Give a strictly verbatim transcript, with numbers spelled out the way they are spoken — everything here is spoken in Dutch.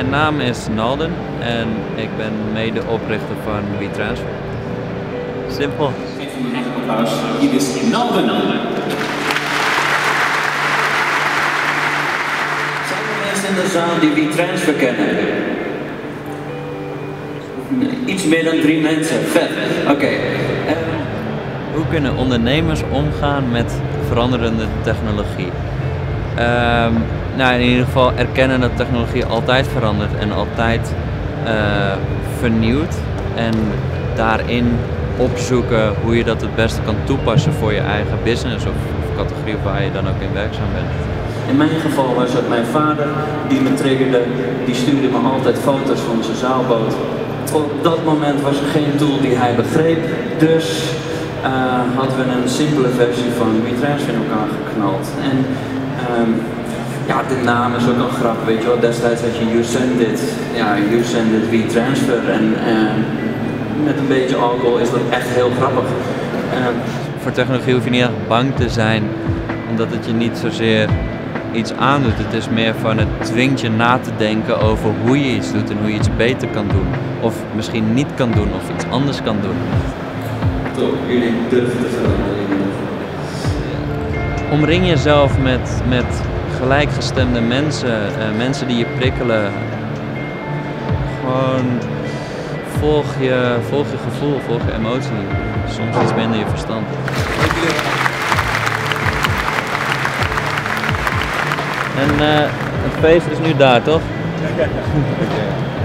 mijn naam is Nalden en ik ben medeoprichter van WeTransfer. Simpel. Geef hem een echt applaus. Hier is Nalden. Zijn er mensen in de zaal die WeTransfer kennen? Iets meer dan drie mensen. Vet. Oké. Okay. Uh, Hoe kunnen ondernemers omgaan met veranderende technologie? Um, nou, in ieder geval erkennen dat technologie altijd verandert en altijd uh, vernieuwt. En daarin opzoeken hoe je dat het beste kan toepassen voor je eigen business of, of categorie waar je dan ook in werkzaam bent. In mijn geval was het mijn vader die me triggerde, die stuurde me altijd foto's van zijn zaalboot. Op dat moment was er geen tool die hij begreep, dus uh, hadden we een simpele versie van WeTransfer in elkaar geknald. En um, ja, de naam is ook een grap, weet je wel. Destijds had je YouSendIt, ja, YouSendIt WeTransfer en uh, met een beetje alcohol is dat echt heel grappig. Uh, Voor technologie hoef je niet echt bang te zijn, omdat het je niet zozeer iets aandoet. Het is meer van het dwingt je na te denken over hoe je iets doet en hoe je iets beter kan doen. Of misschien niet kan doen of iets anders kan doen. Top, jullie durven te veranderen. Omring jezelf met, met gelijkgestemde mensen, uh, mensen die je prikkelen. Gewoon volg je, volg je gevoel, volg je emotie. Soms iets minder je verstand. En uh, het feest is nu daar, toch? Ja, ja, ja.